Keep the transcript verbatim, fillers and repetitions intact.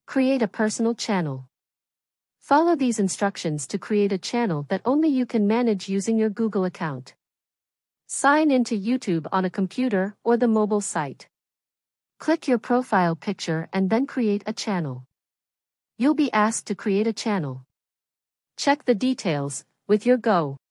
Create a personal channel. Follow these instructions to create a channel that only you can manage using your Google account. Sign into YouTube on a computer or the mobile site. Click your profile picture and then create a channel. You'll be asked to create a channel. Check the details with your Go.